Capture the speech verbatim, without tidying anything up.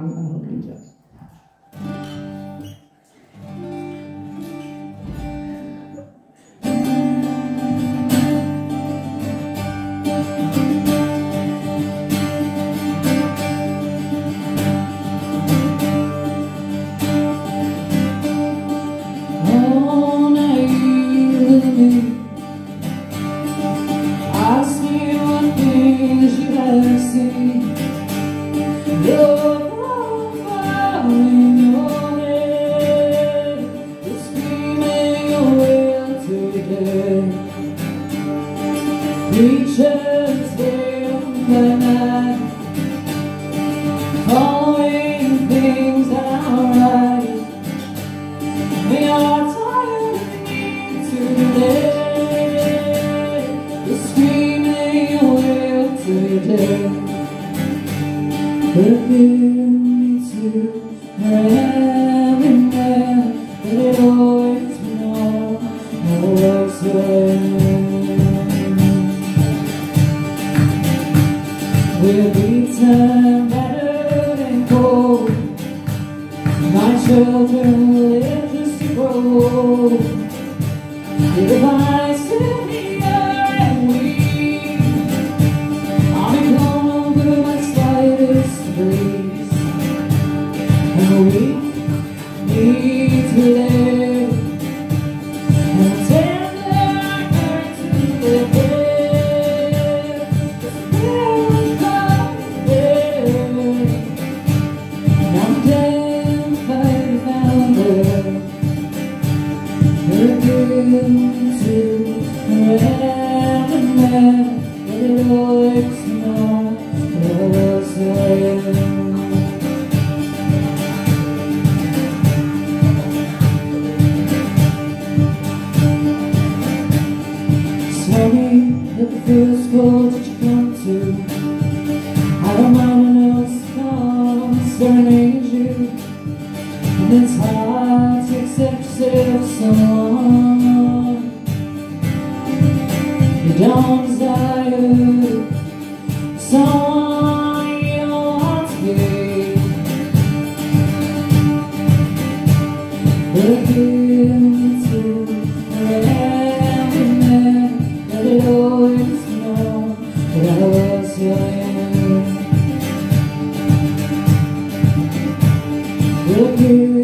and I hope you enjoy. Preachers there the night, following things that are right. They are tired of me today. They're screaming away till you're dead. But give me to every man that it always belongs, always there. We're beaten, battered and cold. My children will live just to grow. If I sit here and weep, I'll be blown over by slightest breeze. And the weak need to live, and the tender hurt to live. Tell me that the first chord that you come to, I don't mind when else comes serenade you. And it's hard to accept yourself someone you don't desire, someone you don't want to be. But give me to every man that it always know that I was your end. But give